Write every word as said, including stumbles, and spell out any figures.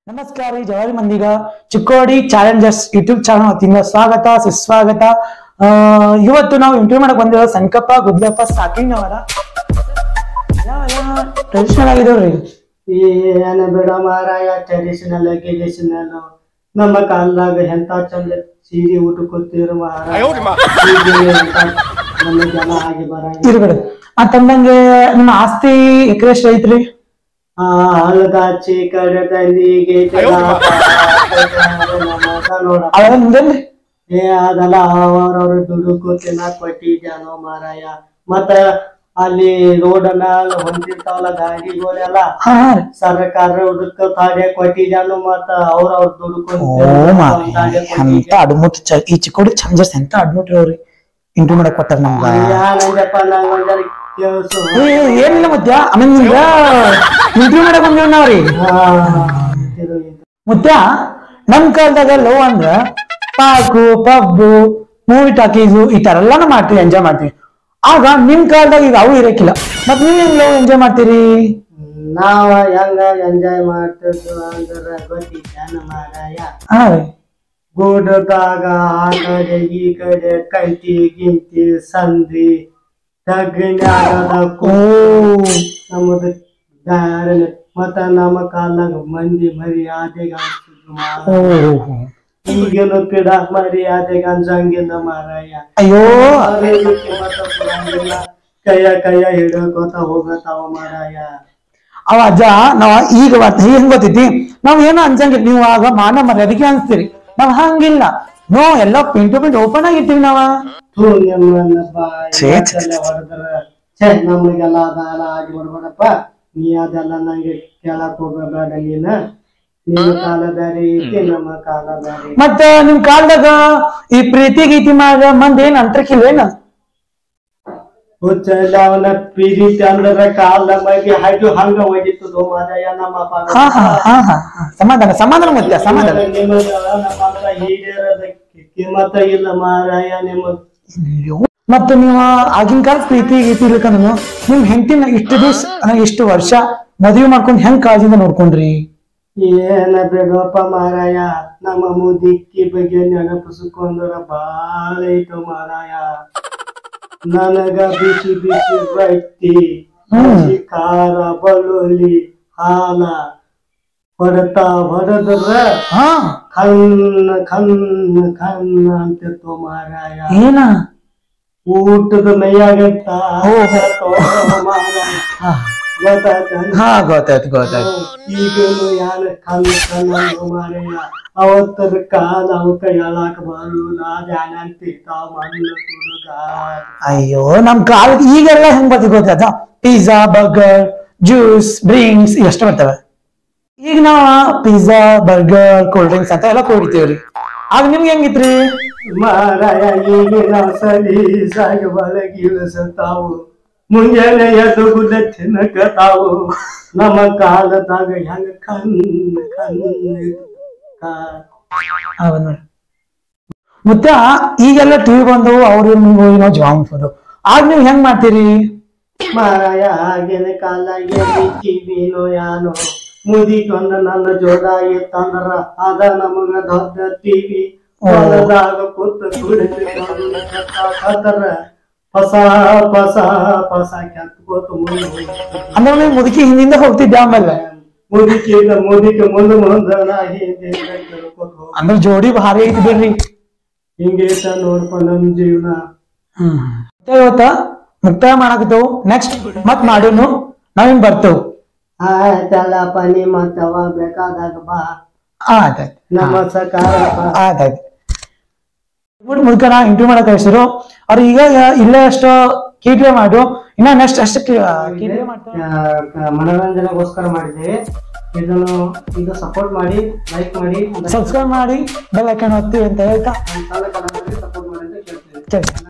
ನಮಸ್ಕಾರ ರೀ ಜವಾರಿ ಮಂದಿಗ ಚಿಕ್ಕೋಡಿ ಚಾಲೆಂಜರ್ಸ್ ಯೂಟ್ಯೂಬ್ ಚಾನಲ್ ವತಿಯಿಂದ ಸ್ವಾಗತ ಸುಸ್ವಾಗತ. ಇವತ್ತು ನಾವು ಇಂಟರ್ವ್ಯೂ ಮಾಡಕ್ ಬಂದಿರೋ ಸಂಕಪ್ಪ ಗುದ್ಲಪ್ಪ ಸ್ಟಾರ್ಟಿಂಗ್ ಅವರ ಟ್ರೆಡಿಷನಲ್ ಆಗಿದೇವ್ರಿ. ಏನ ಬಿಡ ಮಾರಾಯ, ಟ್ರೆಡಿಷನಲ್ ಗಿಡಿಷನಲ್ ನಮ್ಮ ಕಾಲದಾಗ ಎಂತ ಚಂದ ಸೀರೆ ಉಟ್ಕೊತೀರ ಮಾರಾಯ. ನಮ್ಮ ಜನ ಆಗಿ ಬರಂಗ ಇರ್ಬೇಡ ಅಂತಂದಂಗೆ ನಿಮ್ಮ ಆಸ್ತಿ ಎಕರೆ ಎಷ್ಟು ಐತ್ರಿ? ಆ ಹಲ್ಗಾಚಿ ಕಡದಲ್ಲಿಗೆ ನೋಡ ಅವೆಲ್ಲ ನಿಮ್ದೇನ್ರಿ? ಏ ಅದೆಲ್ಲ ಅವ್ರವ್ರ ದುಡುಕು ತಿನ್ನಾಕ್ ಕೊಟ್ಟಿದ್ಯಾನೋ ಮಾರಾಯ. ಮತ್ತ ಅಲ್ಲಿ ರೋಡ್ ಮ್ಯಾಲ ಹೊಂದಿರ್ತಾವಲ್ಲ ಗಾಡಿಗಳೆಲ್ಲ ಸರ್ಕಾರ ಹುಡುಕ ತಾಡೆ ಕೊಟ್ಟಿದ್ಯಾನು. ಮತ್ತ ಅವ್ರ ಅವ್ರ ಎಂತ ಅಡ್ಮುಟ್ ಈ ಚಿಕ್ಕೋಡಿ ಚಾಲೆಂಜರ್ಸ್ ಎಂತ ಅಡ್ಮುಟ್ ಅವ್ರಿ ಇಂಟರ್ವ್ಯೂ ಮಾಡಕ್ ಕೊಟ್ಟಾರ ನಮ್ಗ. ನಂಗಪ್ಪ ನಂಗ ಕೇಳ್ಸು. ಏನಿಲ್ಲ ಮುತ್ಯ, ಆಮೇಲೆ ನಿಮ್ಗ ಇಂಟರ್ವ್ಯೂ ಮಾಡಕ್ ಬಂದಿವ್ ನಾವ್ರಿ. ಮುತ್ಯ, ನಮ್ ಕಾಲದಾಗ ಲವ್ ಅಂದ್ರ ಪಾರ್ಕು ಪಬ್ಬು ಮೂವಿ ಟಾಕೀಸು ಈ ತರ ಎಲ್ಲಾನು ಮಾಡ್ತೀವಿ, ಎಂಜಾಯ್ ಮಾಡ್ತೀವಿ. ಆಗ ನಿಮ್ ಕಾಲದಾಗ ಈಗ ಅವು ಇರಕ್ಕಿಲ್ಲ, ಮತ್ ನೀವ್ ಲವ್ ಎಂಜಾಯ್ ಮಾಡ್ತೀರಿ? ನಾವ ಹೆಂಗ ಎಂಜಾಯ್ ಮಾಡ್ತಿದ್ವು ಅಂದ್ರ ಗೊತ್ತಿದ್ದಾನ ಮಾರಾಯ. ಹಾ ರೀ, ಗೂಡದಾಗ ಆ ಕಡೆ ಈ ಕಡೆ ಕಂಟಿ ಗಿಂಟಿ ಸಂದಿ ತಗ್ಗಿನಾಗದ ನಮ್ಮದ ಬ್ಯಾರೆ. ಮತ್ತ ನಮ್ಮ ಕಾಲದಾಗ ಮಂದಿ ಮರ್ಯಾದೆಗ ಈಗೇನು ಪಿಡ ಮರ್ಯಾದೆಗ ಅನ್ಸಂಗಿಲ್ಲ ಮಾರಾಯ. ಅಯ್ಯೋ ಕೈಯ ಕೈಯ ಹಿಡಕೋತ ಹೋಗತಾವ ಮಾರಾಯ. ಅವ ಅಜ್ಜ ನಾವ ಈಗ ಹೆಂಗ್ ಗೊತ್ತೈತಿ, ನಾವ್ ಏನೋ ಅನ್ಸಂಗಿಲ್ಲ, ನೀವು ಆಗ ಮಾನ ಮರ್ಯಾದೆಗೆ ಅನ್ಸ್ತೀರಿ, ನಾವ್ ಹಂಗಿಲ್ಲ. ನೋ ಎಲ್ಲ ಪಿಂಟು ಪಿಂಟ್ ಓಪನ್ ಆಗಿರ್ತೀವಿ ನಾವ. ಹೊಡೆದ್ರ ಛೇ ನಮಗೆಲ್ಲ ಅದೆಲ್ಲ ಆಗಿ ಬಿಡ್ಬೇಡಪ್ಪ, ನೀ ಅದೆಲ್ಲ ನಂಗೆ ಕೇಳಕ್ ಹೋಗಬೇಡ. ನೀನ ನಿನ್ನ ಕಾಲ ಬ್ಯಾರೆ ಐತಿ, ನಮ್ಮ ಕಾಲ ಬ್ಯಾರೆ. ಮತ್ತ ನಿಮ್ ಕಾಲದಾಗ ಈ ಪ್ರೀತಿ ಗೀತಿ ಮಾಡ ಮಂದ್ ಏನ್ ಅಂತರ್ಕಿಲ್ವೇನ? ಹುಚ್ಚಲ್ಲ ಅವನ ಪ್ರೀತಿ ಅಂದ್ರ ಕಾಲ ಮಗಿ ಹಾಗೆ ಹಂಗ ಒಗಿತದೋ ಮಾರಾಯ. ನಮ್ಮ ಹಾ ಹಾ ಹಾ ಹಾ ಸಮಾಧಾನ ಸಮಾಧಾನ ಮುತ್ಯ ಸಮಾಧಾನ. ನಿಮಗ ನಮ್ಮ ಹಿರಿಯರದ ಕಿಮ್ಮತ್ತ ಇಲ್ಲ ಮಾರಾಯ ನಿಮಗ್. ಮತ್ತ ನೀವ ಆಗಿನ ಕಾಲ ಪ್ರೀತಿ ಗೀತಿ ಇರ್ಲಿಕ್ಕಂದ್ರು ನಿಮ್ ಹೆಂಡತಿನ ಇಷ್ಟು ದಿವ್ಸ ಇಷ್ಟು ವರ್ಷ ಮದುವೆ ಮಾಡ್ಕೊಂಡ್ ಹೆಂಗ್ ಕಾಳಜಿಯಿಂದ ನೋಡ್ಕೊಂಡ್ರಿ? ಏನ ಬೇಡಪ್ಪ ಮಾರಾಯ, ನಮ್ಮ ಮುದಿಕ್ಕಿ ಬಗ್ಗೆ ನೆನಪಿಸ್ಕೊಂಡ್ರ ಬಾಳ ಐತು ಮಾರಾಯ. ನನಗ ಬಿಸಿ ಬಿಸಿ ರೊಟ್ಟಿ, ಹಸಿ ಖಾರ, ಬಳ್ಳುಳ್ಳಿ, ಹಾಲ ಹೊಡತಾ ಹೊಡೆದ್ರ ಖನ್ನ ಖನ್ನ ಖನ್ನ ಅಂತಿತ್ತು ಮಾರಾಯ. ಏನ ಊಟದ ಮೈಯಾಗಂತ ಹಾ ಗೊತ್ತಾಯ್ತು ಗೊತ್ತಾಯ್ತು. ಈಗೇನು ಯಾರ ಕಲ್ಲು ಕಲ್ಲು ಮಾರಾಯ. ಅವತ್ತರ ಕಾಲ ಅವಕ್ಕ ಹೇಳಾಕ ಬರುಲ್ಲ, ಧ್ಯಾನ ಅಂತಿರ್ತಾವ ಮಣ್ಣು ತುಡುಗ. ಅಯ್ಯೋ ನಮ್ ಕಾಲ ಈಗೆಲ್ಲ ಹೆಂಗ್ ಬರ್ತಿ ಗೊತ್ತಾಯ್ತ, ಪಿಜ್ಜಾ ಬರ್ಗರ್ ಜ್ಯೂಸ್ ಡ್ರಿಂಕ್ಸ್ ಇವೆಷ್ಟ ಬರ್ತವೆ. ಈಗ ನಾವ ಪಿಜ್ಜಾ ಬರ್ಗರ್ ಕೋಲ್ಡ್ ಡ್ರಿಂಕ್ಸ್ ಅಂತ ಎಲ್ಲ ಕುಡಿತೀವ್ರಿ. ಆಗ ನಿಮ್ಗೆ ಹೆಂಗಿತ್ರಿ ಮಾರಾಯ? ಈಗಿನ ಸಲೀಸಾಗಿ ಒಳಗಿ ಇಳಿಸತಾವು, ಮುಂಜಾನೆ ಎದ್ದು ಗುಡ್ಡ ತಿನ್ನಕತಾವು. ನಮ್ಮ ಕಾಲದಾಗ ಹೆಂಗ ಕಣ್ ಕಣ್ ಮುತ್ತ ಈಗೆಲ್ಲ ಟಿವಿ ಬಂದವು, ಅವ್ರು ನಾವು ಜಾಮ್ ಅನ್ಸೋದು. ಆಗ ನೀವ್ ಹೆಂಗ್ ಮಾಡ್ತೀರಿ ಮಾರಾಯ? ಆಗಿನ ಕಾಲ ಟಿವಿನೋ ಯಾನೋ ಮುದಿಕೊಂಡ ನನ್ನ ಜೋಡ ಇತ್ತಂದ್ರ ಅದ ನಮಗ ದೊಡ್ಡ ಟಿವಿ. ಹೊಲದಾಗ ಕೂತ ಕುಡಿತರ ಹೊಸ ಹೊಸ ಹೊಸ ಕೆತ್ಕೋತ ಅಂದ್ರೆ ನೀವು ಮುದುಕಿ ಹಿಂದಿಂದ ಹೋಗ್ತಿದ್ದೆ, ಆಮೇಲೆ ಮುದುಕಿ ಮುದುಕಿ ಮುಂದ ಮುಂದ ಅಂದ್ರೆ ಜೋಡಿ ಭಾರಿ ಐತಿ ಬಿಡ್ರಿ. ಹಿಂಗೈತ ನೋಡ್ಪ ನಮ್ ಜೀವನ. ಹ್ಮ್ ಇವತ್ತ ಮುಕ್ತಾಯ ಮಾಡಾಕತ್ತೇವು, ನೆಕ್ಸ್ಟ್ ಮತ್ ಮಾಡೋನು ನಾವೇನ್ ಬರ್ತೇವು. ಆಯ್ತಲ್ಲಪ್ಪ, ನೀ ಮತ್ತವ ಬೇಕಾದಾಗ ಬಾ. ಆಯ್ತಾಯ್ತು ನಮಸ್ಕಾರ. ಆಯ್ತಾಯ್ತು ಮುದ್ಕನ ಇಂಟರ್ವ್ಯೂ ಮಾಡಕ್ ಕಳಿಸಿರು ಅವ್ರು. ಈಗ ಇಲ್ಲೇ ಅಷ್ಟು ಕೀಟ್ಲೆ ಮಾಡು, ಇನ್ನ ನೆಕ್ಸ್ಟ್ ಅಷ್ಟು ಮನೋರಂಜನೆಗೋಸ್ಕರ ಮಾಡಿದ್ದೇವೆ. ಇದನ್ನು ಇದು ಸಪೋರ್ಟ್ ಮಾಡಿ, ಲೈಕ್ ಮಾಡಿ, ಸಬ್ಸ್ಕ್ರೈಬ್ ಮಾಡಿ, ಬೆಲ್ ಐಕಾನ್ ಒತ್ತಿ ಅಂತ ಹೇಳ್ತಾ ಸಪೋರ್ಟ್ ಮಾಡಿ ಅಂತ ಕೇಳ್ತೀವಿ.